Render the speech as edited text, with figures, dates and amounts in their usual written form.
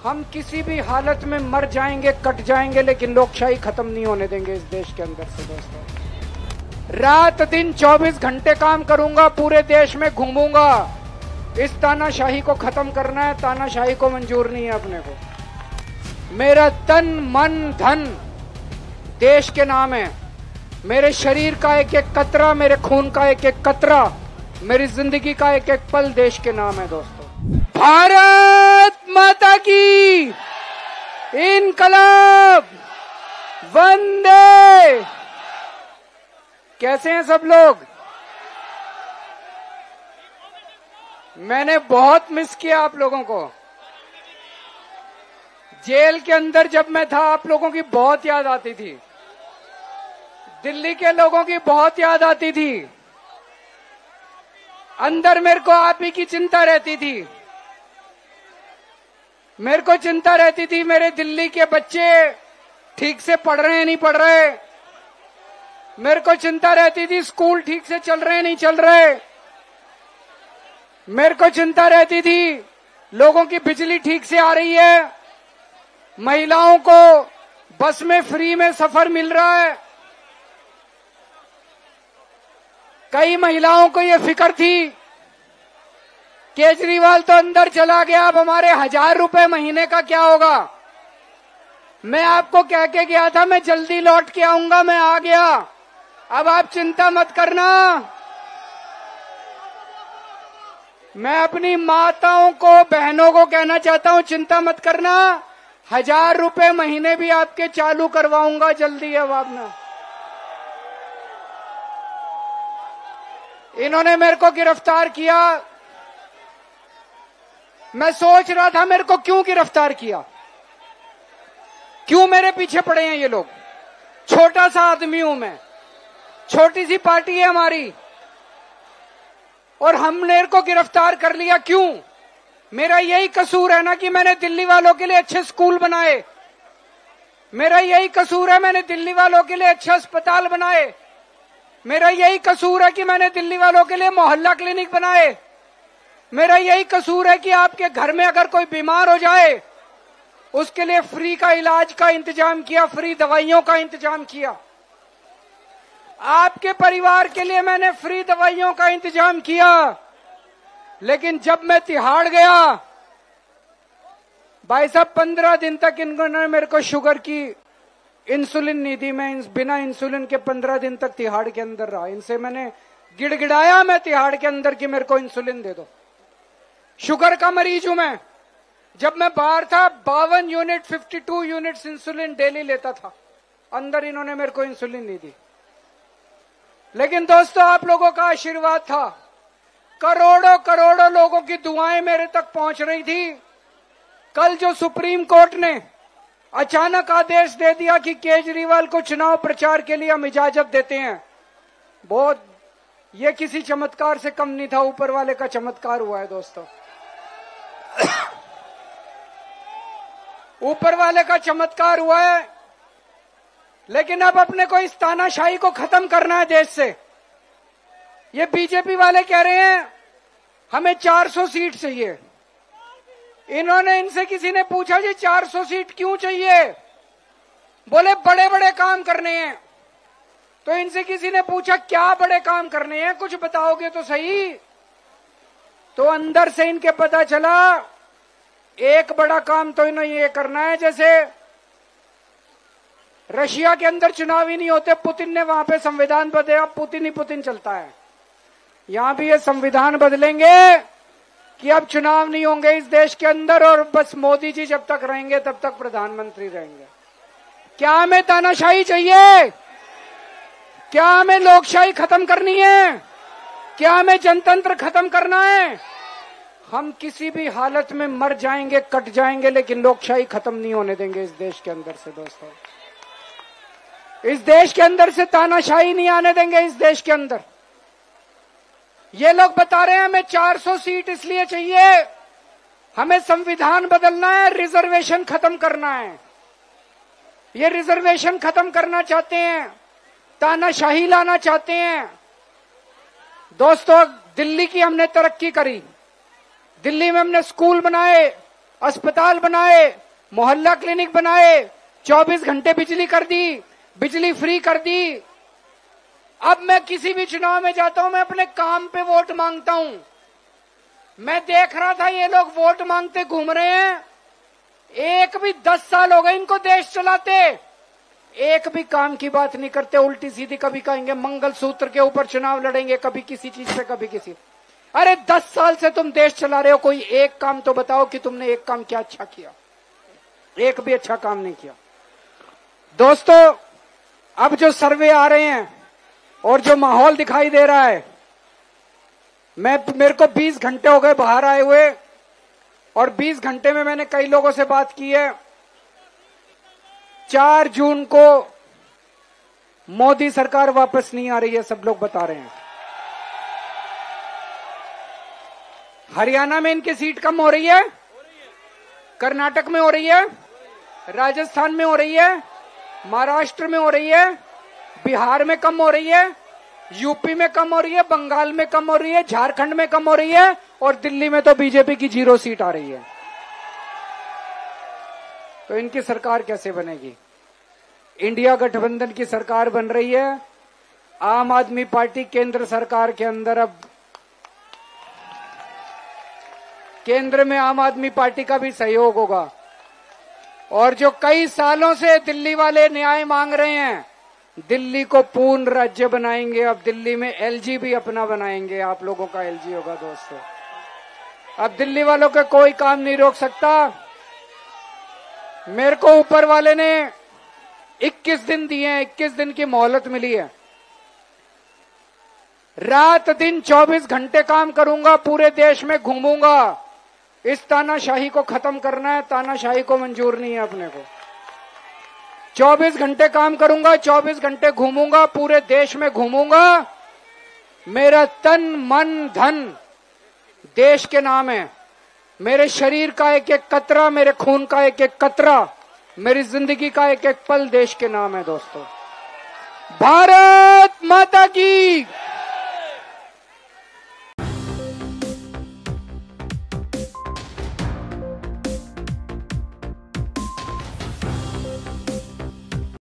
हम किसी भी हालत में मर जाएंगे, कट जाएंगे, लेकिन लोकशाही खत्म नहीं होने देंगे इस देश के अंदर से। दोस्तों, रात दिन 24 घंटे काम करूंगा, पूरे देश में घूमूंगा। इस तानाशाही को खत्म करना है, तानाशाही को मंजूर नहीं है अपने को। मेरा तन मन धन देश के नाम है। मेरे शरीर का एक एक कतरा, मेरे खून का एक एक कतरा, मेरी जिंदगी का एक एक पल देश के नाम है। दोस्तों, भारत माता की इनकलाब, वंदे। कैसे हैं सब लोग? मैंने बहुत मिस किया आप लोगों को। जेल के अंदर जब मैं था, आप लोगों की बहुत याद आती थी। दिल्ली के लोगों की बहुत याद आती थी। अंदर मेरे को आप ही की चिंता रहती थी। मेरे को चिंता रहती थी, मेरे दिल्ली के बच्चे ठीक से पढ़ रहे हैं नहीं पढ़ रहे। मेरे को चिंता रहती थी, स्कूल ठीक से चल रहे हैं नहीं चल रहे। मेरे को चिंता रहती थी, लोगों की बिजली ठीक से आ रही है, महिलाओं को बस में फ्री में सफर मिल रहा है। कई महिलाओं को यह फिक्र थी, केजरीवाल तो अंदर चला गया, अब हमारे 1000 रुपए महीने का क्या होगा। मैं आपको कह के गया था मैं जल्दी लौट के आऊंगा, मैं आ गया। अब आप चिंता मत करना। मैं अपनी माताओं को, बहनों को कहना चाहता हूं, चिंता मत करना, 1000 रुपए महीने भी आपके चालू करवाऊंगा जल्दी। अब आपने, इन्होंने मेरे को गिरफ्तार किया। मैं सोच रहा था मेरे को क्यों गिरफ्तार किया, क्यों मेरे पीछे पड़े हैं ये लोग। छोटा सा आदमी हूं मैं, छोटी सी पार्टी है हमारी, और हमने मेरे को गिरफ्तार कर लिया क्यों? मेरा यही कसूर है ना कि मैंने दिल्ली वालों के लिए अच्छे स्कूल बनाए। मेरा यही कसूर है, मैंने दिल्ली वालों के लिए अच्छे अस्पताल बनाए। मेरा यही कसूर है कि मैंने दिल्ली वालों के लिए मोहल्ला क्लिनिक बनाए। मेरा यही कसूर है कि आपके घर में अगर कोई बीमार हो जाए, उसके लिए फ्री का इलाज का इंतजाम किया, फ्री दवाइयों का इंतजाम किया। आपके परिवार के लिए मैंने फ्री दवाइयों का इंतजाम किया। लेकिन जब मैं तिहाड़ गया, भाई साहब 15 दिन तक इन्होंने मेरे को शुगर की इंसुलिन नहीं दी। मैं बिना इंसुलिन के 15 दिन तक तिहाड़ के अंदर रहा। इनसे मैंने गिड़गिड़ाया मैं तिहाड़ के अंदर कि मेरे को इंसुलिन दे दो। शुगर का मरीज हूं मैं। जब मैं बाहर था 52 यूनिट 52 यूनिट्स इंसुलिन डेली लेता था। अंदर इन्होंने मेरे को इंसुलिन नहीं दी। लेकिन दोस्तों, आप लोगों का आशीर्वाद था, करोड़ों करोड़ों लोगों की दुआएं मेरे तक पहुंच रही थी। कल जो सुप्रीम कोर्ट ने अचानक आदेश दे दिया कि केजरीवाल को चुनाव प्रचार के लिए हम इजाजत देते हैं, बहुत, ये किसी चमत्कार से कम नहीं था, ऊपर वाले का चमत्कार हुआ है दोस्तों। ऊपर वाले का चमत्कार हुआ है। लेकिन अब अपने को इस तानाशाही को खत्म करना है देश से। ये बीजेपी वाले कह रहे हैं हमें 400 सीट चाहिए। इन्होंने, इनसे किसी ने पूछा जी 400 सीट क्यों चाहिए? बोले बड़े बड़े काम करने हैं। तो इनसे किसी ने पूछा क्या बड़े काम करने हैं, कुछ बताओगे तो सही। तो अंदर से इनके पता चला एक बड़ा काम तो इन्हें ये करना है, जैसे रशिया के अंदर चुनाव ही नहीं होते, पुतिन ने वहां पे संविधान बदला, पुतिन ही पुतिन चलता है। यहां भी ये संविधान बदलेंगे कि अब चुनाव नहीं होंगे इस देश के अंदर, और बस मोदी जी जब तक रहेंगे तब तक प्रधानमंत्री रहेंगे। क्या हमें तानाशाही चाहिए? क्या हमें लोकशाही खत्म करनी है? क्या हमें जनतंत्र खत्म करना है? हम किसी भी हालत में मर जाएंगे, कट जाएंगे, लेकिन लोकशाही खत्म नहीं होने देंगे इस देश के अंदर से। दोस्तों, इस देश के अंदर से तानाशाही नहीं आने देंगे। इस देश के अंदर ये लोग बता रहे हैं हमें 400 सीट इसलिए चाहिए, हमें संविधान बदलना है, रिजर्वेशन खत्म करना है। ये रिजर्वेशन खत्म करना चाहते हैं, तानाशाही लाना चाहते हैं। दोस्तों, दिल्ली की हमने तरक्की करी, दिल्ली में हमने स्कूल बनाए, अस्पताल बनाए, मोहल्ला क्लिनिक बनाए, 24 घंटे बिजली कर दी, बिजली फ्री कर दी। अब मैं किसी भी चुनाव में जाता हूं, मैं अपने काम पे वोट मांगता हूं। मैं देख रहा था ये लोग वोट मांगते घूम रहे हैं, एक भी 10 साल हो गए इनको देश चलाते, एक भी काम की बात नहीं करते, उल्टी सीधी। कभी कहेंगे मंगलसूत्र के ऊपर चुनाव लड़ेंगे, कभी किसी चीज पे, कभी किसी। अरे 10 साल से तुम देश चला रहे हो, कोई एक काम तो बताओ कि तुमने एक काम क्या अच्छा किया। एक भी अच्छा काम नहीं किया। दोस्तों, अब जो सर्वे आ रहे हैं और जो माहौल दिखाई दे रहा है, मेरे को 20 घंटे हो गए बाहर आए हुए, और 20 घंटे में मैंने कई लोगों से बात की है। 4 जून को मोदी सरकार वापस नहीं आ रही है, सब लोग बता रहे हैं। हरियाणा में इनकी सीट कम हो रही है, कर्नाटक में हो रही है, राजस्थान में हो रही है, महाराष्ट्र में हो रही है, बिहार में कम हो रही है, यूपी में कम हो रही है, बंगाल में कम हो रही है, झारखंड में कम हो रही है, और दिल्ली में तो बीजेपी की 0 सीट आ रही है। तो इनकी सरकार कैसे बनेगी? इंडिया गठबंधन की सरकार बन रही है। आम आदमी पार्टी केंद्र सरकार के अंदर, अब केंद्र में आम आदमी पार्टी का भी सहयोग होगा। और जो कई सालों से दिल्ली वाले न्याय मांग रहे हैं, दिल्ली को पूर्ण राज्य बनाएंगे। अब दिल्ली में एलजी भी अपना बनाएंगे, आप लोगों का एलजी होगा दोस्तों। अब दिल्ली वालों का कोई काम नहीं रोक सकता। मेरे को ऊपर वाले ने 21 दिन दिए हैं, 21 दिन की मोहलत मिली है। रात दिन 24 घंटे काम करूंगा, पूरे देश में घूमूंगा। इस तानाशाही को खत्म करना है, तानाशाही को मंजूर नहीं है अपने को। 24 घंटे काम करूंगा, 24 घंटे घूमूंगा, पूरे देश में घूमूंगा। मेरा तन मन धन देश के नाम है। मेरे शरीर का एक एक कतरा, मेरे खून का एक एक कतरा, मेरी जिंदगी का एक एक पल देश के नाम है दोस्तों। भारत माता की।